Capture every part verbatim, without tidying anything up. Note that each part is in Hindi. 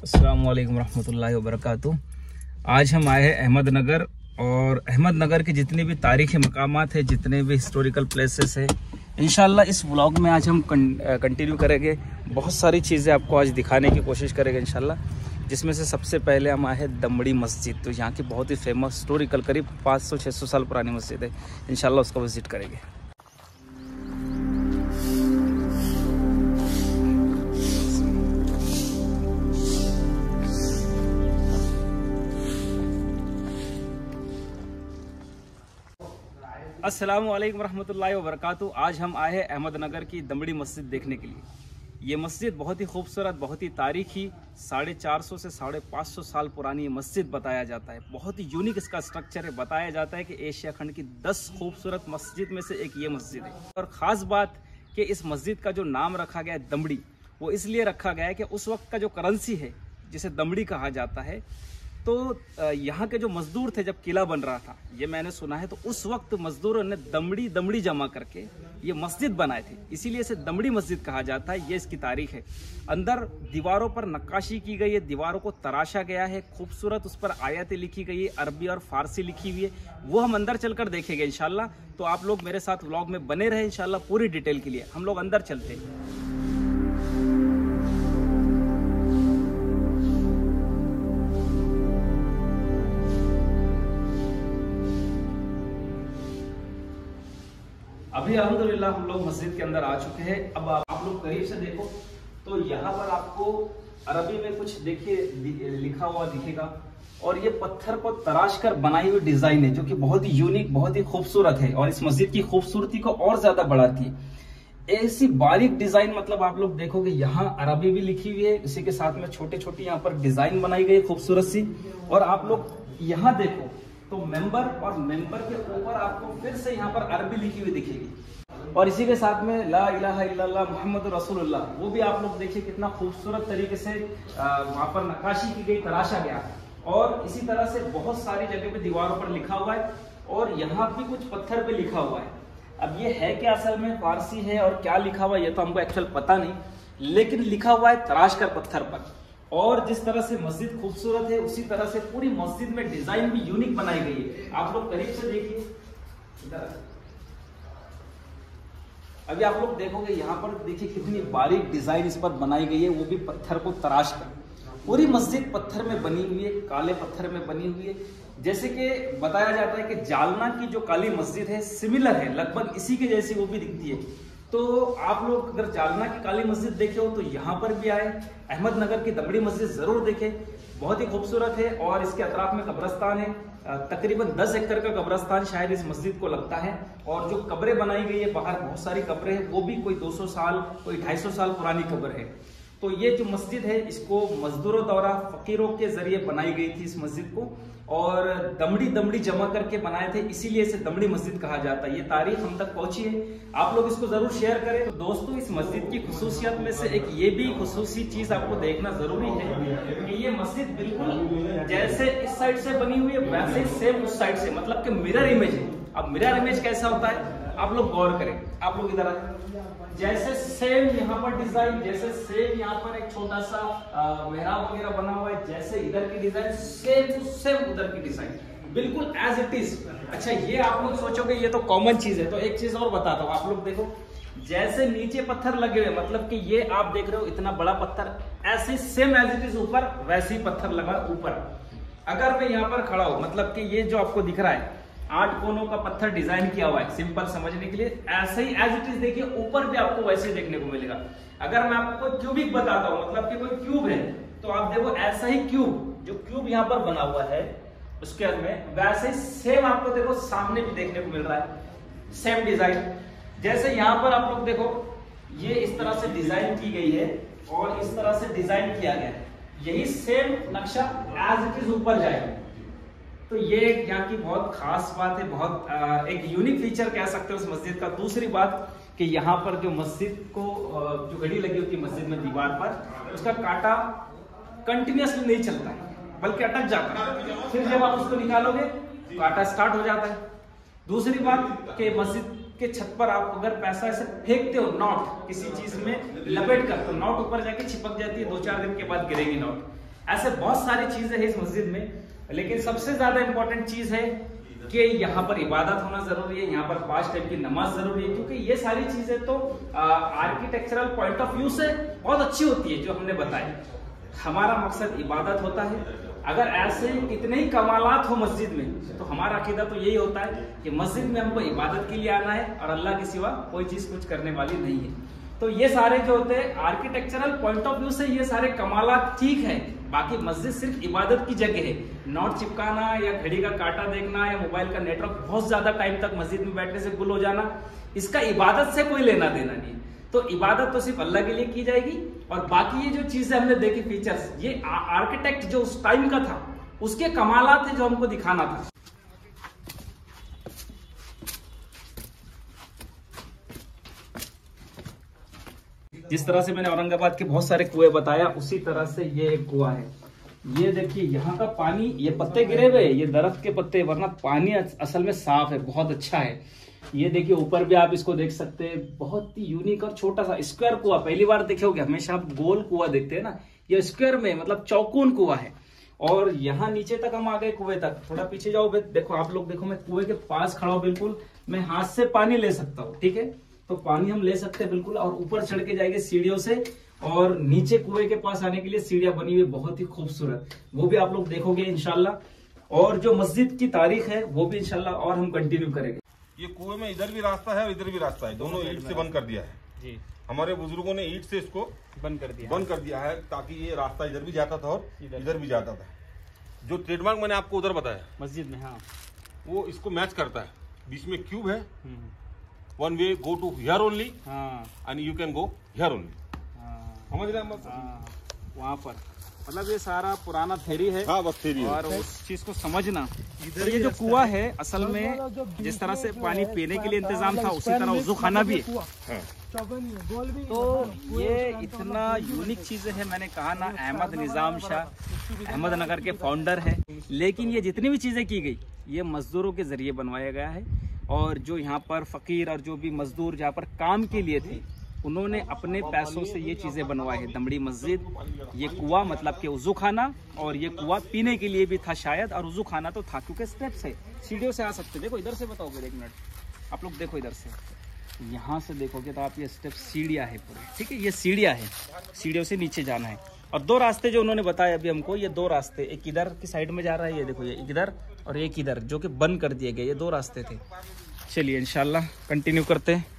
अस्सलाम वालेकुम रहमतुल्लाहि व बरकातुहू। आज हम आए हैं अहमदनगर और अहमदनगर की जितनी भी तारीखी मकामात है, जितने भी हिस्टोरिकल प्लेसेस है, इंशाल्लाह इस व्लॉग में आज हम कंटिन्यू करेंगे। बहुत सारी चीज़ें आपको आज दिखाने की कोशिश करेंगे इंशाल्लाह, जिसमें से सबसे पहले हम आए हैं दमड़ी मस्जिद। तो यहाँ की बहुत ही फेमस हिस्टोरिकल करीब पाँच सौ छः सौ साल पुरानी मस्जिद है, इंशाल्लाह उसका विजिट करेंगे। अस्सलाम वालेकुम रहमतुल्लाहि व बरकातुहू। आज हम आए हैं अहमदनगर की दमड़ी मस्जिद देखने के लिए। ये मस्जिद बहुत ही खूबसूरत, बहुत ही तारीखी, साढ़े चार सौ से साढ़े पाँच सौ साल पुरानी ये मस्जिद बताया जाता है। बहुत ही यूनिक इसका स्ट्रक्चर है। बताया जाता है कि एशिया खंड की दस खूबसूरत मस्जिद में से एक ये मस्जिद है। और ख़ास बात कि इस मस्जिद का जो नाम रखा गया है दमड़ी, वो इसलिए रखा गया है कि उस वक्त का जो करेंसी है जिसे दमड़ी कहा जाता है, तो यहाँ के जो मजदूर थे जब किला बन रहा था, ये मैंने सुना है, तो उस वक्त मजदूरों ने दमड़ी दमड़ी जमा करके ये मस्जिद बनाए थे, इसीलिए इसे दमड़ी मस्जिद कहा जाता है। ये इसकी तारीख है। अंदर दीवारों पर नक्काशी की गई है, दीवारों को तराशा गया है, खूबसूरत उस पर आयतें लिखी गई है, अरबी और फारसी लिखी हुई है। वो हम अंदर चलकर देखेंगे इंशाल्लाह। तो आप लोग मेरे साथ व्लॉग में बने रहे इंशाल्लाह पूरी डिटेल के लिए। हम लोग अंदर चलते हैं। अभी अल्हम्दुलिल्लाह हम लोग मस्जिद के अंदर आ चुके हैं। अब आप लोग करीब से देखो तो यहाँ पर आपको अरबी में कुछ देखिए लिखा हुआ दिखेगा, और ये पत्थर को तराश कर बनाई हुई डिजाइन है, जो कि बहुत ही यूनिक, बहुत ही खूबसूरत है और इस मस्जिद की खूबसूरती को और ज्यादा बढ़ाती है। ऐसी बारीक डिजाइन, मतलब आप लोग देखोगे यहाँ अरबी भी लिखी हुई है, इसी के साथ में छोटे छोटे यहाँ पर डिजाइन बनाई गई खूबसूरत सी। और आप लोग यहाँ देखो तो मेंबर और मेंबर के ऊपर आपको फिर से यहाँ पर अरबी लिखी हुई दिखेगी, और इसी के साथ में ला इलाहा इल्लल्लाह मुहम्मदुर रसूलुल्लाह, वो भी आप लोग देखिए कितना खूबसूरत तरीके से वहां पर नक्काशी की गई, तराशा गया। और इसी तरह से बहुत सारी जगह पे दीवारों पर लिखा हुआ है, और यहाँ भी कुछ पत्थर पे लिखा हुआ है। अब ये है क्या असल में फारसी है और क्या लिखा हुआ है ये तो हमको एक्चुअल पता नहीं, लेकिन लिखा हुआ है तराश कर पत्थर पर। और जिस तरह से मस्जिद खूबसूरत है, उसी तरह से पूरी मस्जिद में डिजाइन भी यूनिक बनाई गई है। आप लोग करीब से देखिए। अभी आप लोग देखोगे यहाँ पर देखिए कितनी बारीक डिजाइन इस पर बनाई गई है, वो भी पत्थर को तराश कर। पूरी मस्जिद पत्थर में बनी हुई है, काले पत्थर में बनी हुई है। जैसे कि बताया जाता है कि जालना की जो काली मस्जिद है सिमिलर है, लगभग इसी के जैसी वो भी दिखती है। तो आप लोग अगर जालना की काली मस्जिद देखे हो तो यहाँ पर भी आए, अहमदनगर की दमड़ी मस्जिद जरूर देखें, बहुत ही खूबसूरत है। और इसके अतराफ में कब्रस्तान है, तकरीबन दस एकड़ का कब्रस्तान शायद इस मस्जिद को लगता है। और जो कब्रें बनाई गई है बाहर, बहुत सारी कब्रें हैं, वो भी कोई दो सौ साल कोई ढाई सौ साल पुरानी कब्र है। तो ये जो मस्जिद है इसको मजदूरों द्वारा फकीरों के जरिए बनाई गई थी इस मस्जिद को, और दमड़ी दमड़ी जमा करके बनाए थे, इसीलिए इसे दमड़ी मस्जिद कहा जाता है। ये तारीख हम तक पहुंची है, आप लोग इसको जरूर शेयर करें। तो दोस्तों, इस मस्जिद की खुसूसियत में से एक ये भी खुसूसी चीज आपको देखना जरूरी है कि ये मस्जिद बिल्कुल जैसे इस साइड से बनी हुई है वैसे सेम उस साइड से, मतलब कि मिरर इमेज है। अब मिरर इमेज कैसा होता है आप लोग गौर करें। आप लोग इधर आए, जैसे सेम यहाँ पर डिजाइन, जैसे सेम यहाँ पर एक छोटा सा मेहराब वगैरह बना हुआ है, जैसे इधर की डिजाइन सेम टू सेम उधर की डिजाइन, बिल्कुल एज इट इज। अच्छा, ये आप लोग सोचोगे ये तो कॉमन चीज है, तो एक चीज और बताता हूँ। आप लोग देखो, जैसे नीचे पत्थर लगे हुए, मतलब कि ये आप देख रहे हो इतना बड़ा पत्थर, ऐसे सेम एज इट इज ऊपर वैसे ही पत्थर लगा ऊपर। अगर मैं यहाँ पर खड़ा हूँ, मतलब कि ये जो आपको दिख रहा है आठ कोनों का पत्थर डिजाइन किया हुआ है, सिंपल समझने के लिए, ऐसे ही एज इट इज देखिए ऊपर भी आपको वैसे ही देखने को मिलेगा। अगर मैं आपको कोई क्यूबिक बताता हूँ, मतलब कि कोई क्यूब है, तो आप देखो ऐसा ही क्यूब, जो क्यूब यहाँ पर बना हुआ है उसके में, वैसे ही सेम आपको देखो सामने भी देखने को मिल रहा है, सेम डिजाइन। जैसे यहाँ पर आप लोग देखो, ये इस तरह से डिजाइन की गई है और इस तरह से डिजाइन किया गया है, यही सेम नक्शा एज इट इज ऊपर जाएगा। तो ये यहाँ की बहुत खास बात है, बहुत आ, एक यूनिक फीचर कह सकते हो इस मस्जिद का। दूसरी बात कि यहाँ पर जो मस्जिद को जो घड़ी लगी होती है मस्जिद में दीवार पर, उसका कांटा कंटिन्यूअसली नहीं चलता है, बल्कि अटक जाता है। फिर जब आप उसको निकालोगे कांटा स्टार्ट हो जाता है। दूसरी बात कि मस्जिद के छत पर आप अगर पैसा ऐसे फेंकते हो, नोट किसी चीज में लपेट कर, तो नोट ऊपर जाके चिपक जाती है, दो चार दिन के बाद गिरेगी नोट। ऐसे बहुत सारी चीजें हैं इस मस्जिद में, लेकिन सबसे ज्यादा इंपॉर्टेंट चीज है कि यहाँ पर इबादत होना जरूरी है, यहाँ पर पांच टाइम की नमाज जरूरी है, क्योंकि ये सारी चीजें तो आर्किटेक्चरल पॉइंट ऑफ व्यू से बहुत अच्छी होती है जो हमने बताई। हमारा मकसद इबादत होता है। अगर ऐसे इतने ही कमालात हो मस्जिद में तो हमारा अकीदा तो यही होता है कि मस्जिद में हमको इबादत के लिए आना है और अल्लाह के सिवा कोई चीज कुछ करने वाली नहीं है। तो ये सारे जो होते हैं आर्किटेक्चरल पॉइंट ऑफ व्यू से ये सारे कमालात ठीक है, बाकी मस्जिद सिर्फ इबादत की जगह है। नोट चिपकाना या घड़ी का कांटा देखना या मोबाइल का नेटवर्क बहुत ज्यादा टाइम तक मस्जिद में बैठने से गुल हो जाना, इसका इबादत से कोई लेना देना नहीं है। तो इबादत तो सिर्फ अल्लाह के लिए की जाएगी, और बाकी ये जो चीजें हमने देखी फीचर्स, ये आर्किटेक्ट जो उस टाइम का था उसके कमालात थे जो हमको दिखाना था। जिस तरह से मैंने औरंगाबाद के बहुत सारे कुएं बताया, उसी तरह से ये एक कुआं है। ये देखिए यहाँ का पानी, ये पत्ते गिरे हुए, ये दरख्त के पत्ते, वरना पानी असल में साफ है, बहुत अच्छा है। ये देखिए ऊपर भी आप इसको देख सकते हैं, बहुत ही यूनिक और छोटा सा स्क्वायर कुआं, पहली बार देखे होगे। हमेशा आप गोल कुआं देखते हैं ना, ये स्क्वायर में मतलब चौकोन कुआं है। और यहाँ नीचे तक हम आ गए कुएं तक। थोड़ा पीछे जाओ, देखो आप लोग देखो, मैं कुएं के पास खड़ा हूं, बिल्कुल मैं हाथ से पानी ले सकता हूँ, ठीक है। तो पानी हम ले सकते हैं बिल्कुल, और ऊपर चढ़ के जाएंगे सीढ़ियों से, और नीचे कुएं के पास आने के लिए सीढ़ियां बनी हुई बहुत ही खूबसूरत, वो भी आप लोग देखोगे इंशाल्लाह। और जो मस्जिद की तारीख है वो भी इंशाल्लाह और हम कंटिन्यू करेंगे। ये कुएं में इधर भी रास्ता है और इधर भी रास्ता है, दोनों ईंट से बंद कर दिया है जी। हमारे बुजुर्गों ने ईंट से इसको बंद कर दिया बंद कर दिया है, ताकि ये रास्ता इधर भी जाता था और इधर भी जाता था। जो ट्रेडमार्क मैंने आपको उधर बताया मस्जिद में, हाँ, वो इसको मैच करता है। बीच में क्यूब है, one way go to here only and you can go here only, समझ रहे हैं? वहाँ पर मतलब ये सारा पुराना थेरी है। हाँ, बस थेरी है। और उस चीज को समझना, तो ये जो कुआं है असल में जिस तरह से पानी पीने के लिए इंतजाम था, उसी तरह वजू खाना भी है। तो ये इतना यूनिक चीजें है, मैंने कहा ना, अहमद निजाम शाह अहमदनगर के फाउंडर है। लेकिन ये जितनी भी चीजें की गई ये मजदूरों के जरिए बनवाया गया है। और जो यहाँ पर फकीर और जो भी मजदूर जहाँ पर काम के लिए थे, उन्होंने अपने पैसों से ये चीजें बनवाई है। दमड़ी मस्जिद, ये कुआं मतलब कि वजू खाना, और ये कुआं पीने के लिए भी था शायद, और वजू खाना तो था क्योंकि स्टेप्स है, सीढ़ियों से आ सकते। देखो इधर से बताओगे, एक मिनट आप लोग देखो, इधर से यहाँ से देखोगे तो आप ये स्टेप सीढ़ियाँ है पूरे, ठीक है, ये सीढ़ियाँ है, सीढ़ियों से नीचे जाना है। और दो रास्ते जो उन्होंने बताया अभी हमको, ये दो रास्ते, एक इधर की साइड में जा रहा है, ये देखो, ये इधर और एक इधर, जो कि बंद कर दिए गए, ये दो रास्ते थे। चलिए इंशाल्लाह कंटिन्यू करते हैं।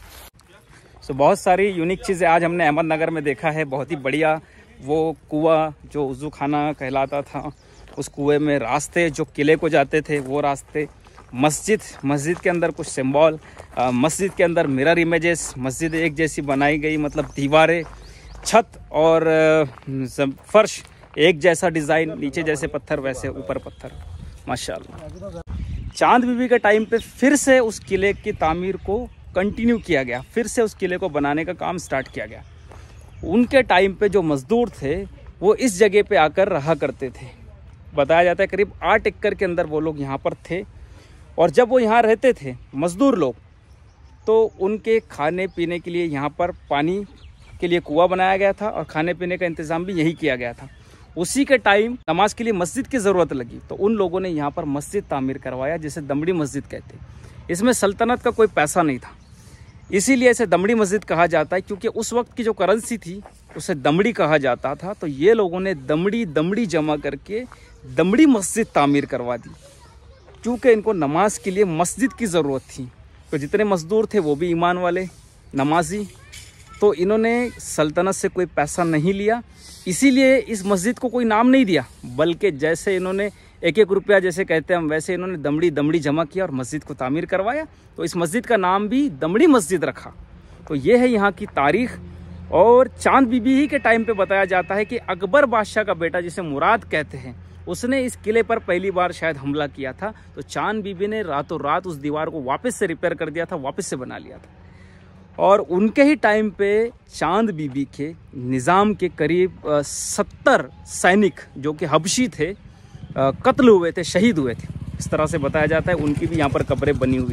तो बहुत सारी यूनिक चीज़ें आज हमने अहमदनगर में देखा है। बहुत ही बढ़िया वो कुआं जो वज़ू खाना कहलाता था, उस कुएं में रास्ते जो किले को जाते थे वो रास्ते, मस्जिद, मस्जिद के अंदर कुछ सिंबल, मस्जिद के अंदर मिरर इमेजेस, मस्जिद एक जैसी बनाई गई, मतलब दीवारें, छत और फर्श एक जैसा डिज़ाइन, नीचे जैसे पत्थर वैसे ऊपर पत्थर, माशाल्लाह। चांद बीबी के टाइम पे फिर से उस किले की तामीर को कंटिन्यू किया गया, फिर से उस किले को बनाने का काम स्टार्ट किया गया। उनके टाइम पे जो मजदूर थे वो इस जगह पे आकर रहा करते थे। बताया जाता है करीब आठ एकड़ के अंदर वो लोग यहाँ पर थे, और जब वो यहाँ रहते थे मजदूर लोग, तो उनके खाने पीने के लिए यहाँ पर पानी के लिए कुआं बनाया गया था और खाने पीने का इंतज़ाम भी यही किया गया था। उसी के टाइम नमाज के लिए मस्जिद की ज़रूरत लगी, तो उन लोगों ने यहाँ पर मस्जिद तामीर करवाया, जिसे दमड़ी मस्जिद कहते हैं। इसमें सल्तनत का कोई पैसा नहीं था, इसीलिए इसे दमड़ी मस्जिद कहा जाता है, क्योंकि उस वक्त की जो करेंसी थी उसे दमड़ी कहा जाता था। तो ये लोगों ने दमड़ी दमड़ी जमा करके दमड़ी मस्जिद तामीर करवा दी, क्योंकि इनको नमाज के लिए मस्जिद की ज़रूरत थी। तो जितने मजदूर थे वो भी ईमान वाले नमाजी, तो इन्होंने सल्तनत से कोई पैसा नहीं लिया, इसीलिए इस मस्जिद को कोई नाम नहीं दिया, बल्कि जैसे इन्होंने एक एक रुपया जैसे कहते हैं हम, वैसे इन्होंने दमड़ी दमड़ी जमा किया और मस्जिद को तामीर करवाया। तो इस मस्जिद का नाम भी दमड़ी मस्जिद रखा। तो ये है यहाँ की तारीख। और चांद बीबी ही के टाइम पे बताया जाता है कि अकबर बादशाह का बेटा, जिसे मुराद कहते हैं, उसने इस किले पर पहली बार शायद हमला किया था। तो चांद बीबी ने रातों रात उस दीवार को वापस से रिपेयर कर दिया था, वापस से बना लिया था। और उनके ही टाइम पे चांद बीबी के निज़ाम के करीब सत्तर सैनिक जो कि हबशी थे कत्ल हुए थे, शहीद हुए थे, इस तरह से बताया जाता है। उनकी भी यहाँ पर कब्रें बनी हुई है।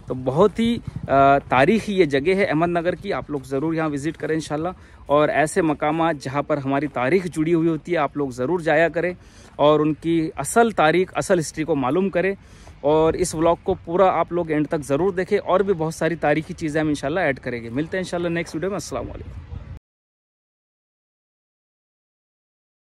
तो बहुत ही तारीखी ये जगह है अहमदनगर की, आप लोग ज़रूर यहाँ विज़िट करें इंशाल्लाह। और ऐसे मकामात जहाँ पर हमारी तारीख जुड़ी हुई होती है आप लोग ज़रूर जाया करें और उनकी असल तारीख, असल हिस्ट्री को मालूम करें। और इस व्लॉग को पूरा आप लोग एंड तक ज़रूर देखें, और भी बहुत सारी तारीखी चीज़ें हम इंशाल्लाह ऐड करेंगे। मिलते हैं इंशाल्लाह नेक्स्ट वीडियो में। अस्सलाम वालेकुम।